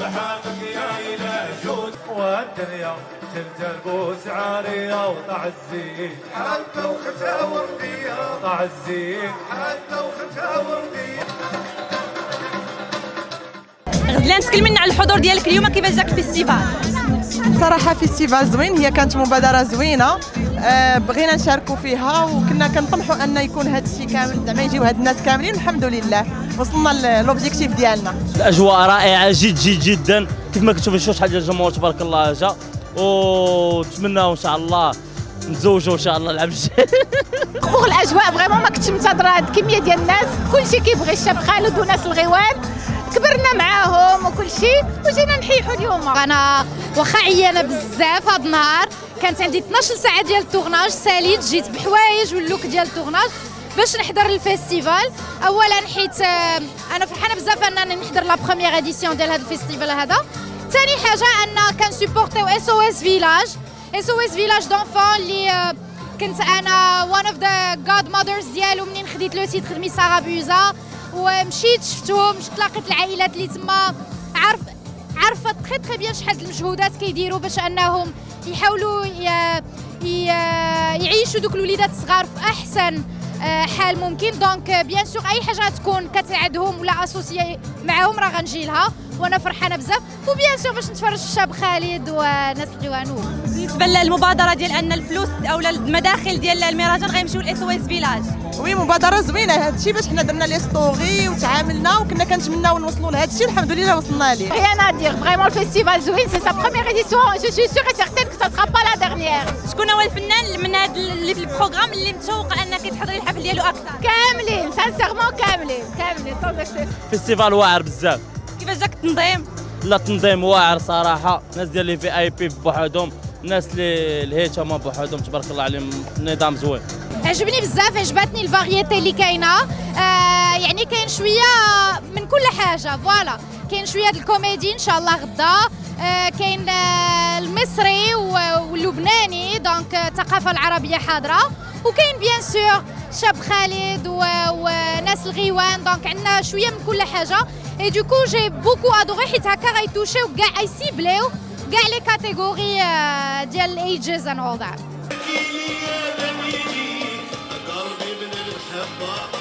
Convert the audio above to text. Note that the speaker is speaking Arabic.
سبحانك يا إله جود والدنيا تلتبس عارية وطع الزين حتى وختها وردية وطع الزين حتى وختها وردية. غزلان تكلمينا على الحضور ديالك اليوم، كيفاش جاك الفيستيفال؟ صراحه فيستيفال زوين، هي كانت مبادره زوينه، بغينا نشاركوا فيها وكنا كنطمحوا ان يكون هذا الشيء كامل زعما يجيو هاد الناس كاملين، الحمد لله وصلنا لوبجيكتيف ديالنا. الاجواء رائعه جدا كيف ما كتشوفوا شحال ديال الجمهور تبارك الله جا، ونتمناو ان شاء الله نتزوجوا ان شاء الله العام الجاي. فوق الاجواء فريمون ما كنتش منتظره هاد الكميه ديال الناس، كلشي كيبغي الشاب خالد وناس الغيوان، كبرنا معاهم وكل شيء وجينا نحيحوا اليوم. انا واخا عيانه بزاف هاد النهار، كانت عندي 12 ساعه ديال التورناج، ساليت جيت بحوايج واللوك ديال التورناج باش نحضر الفيستيفال. اولا حيت انا فرحانه بزاف انني نحضر لا بروميير اديسيون ديال هذا الفيستيفال هذا. ثاني حاجه ان كنسبورتيو SOS فيلاج، SOS فيلاج دونفون اللي كنت انا وان اوف ذا جاد ماذرز ديالو منين خديت لو تيتر ميسا بوزا، ومشيت شفتهم، تلاقيت العائلات اللي تما، عارفه تري بيان شحال المجهودات كيديروا باش انهم يحاولوا يعيشوا دوك الوليدات الصغار في احسن حال ممكن. دونك بيان سور اي حاجه تكون كتساعدهم ولا اسوسيي معاهم راه غنجي لها، وانا فرحانه بزاف. وبيان سور باش نتفرج في الشاب خالد وناس الغيوان. بالنسبه للمبادره ديال ان الفلوس او المداخل ديال المهرجان غيمشيو لSOS فيلاج، وي مبادره زوينه هذا الشيء، باش حنا درنا لي ستوري وتعاملنا وكنا كنتمناو نوصلوا لهذا الشيء، الحمد لله وصلنا ليه. Rien à dire, vraiment le festival زوين، c'est sa première édition et je suis sûre et certaine que ça sera pas la dernière. شكون هو الفنان من هذا اللي في البروغرام اللي متشوقه انك تحضري الحفل ديالو اكثر؟ كاملين سانسيرمون كاملين sans excès. فيستيفال واعر بزاف. كيفاش جاك التنظيم؟ لا التنظيم واعر صراحه، الناس ديال لي VIP بوحدهم، الناس اللي الهيتما بوحدهم تبارك الله عليهم، النظام زوين. عجبني بزاف، عجبتني الفاريتي اللي كاينه، يعني كاين شويه من كل حاجه، فوالا كاين شويه د الكوميدي ان شاء الله غدا، كاين المصري واللبناني، دونك الثقافه العربيه حاضره، وكاين بيان سور شاب خالد وناس الغيوان، دونك عندنا شويه من كل حاجه. اي دوكو جي بوكو ادوري حيت هكا غيتوشيو كاع يسيبليو كاع لي كاتيجوري ديال الايجز اند اول ذات. قلبي من المحبة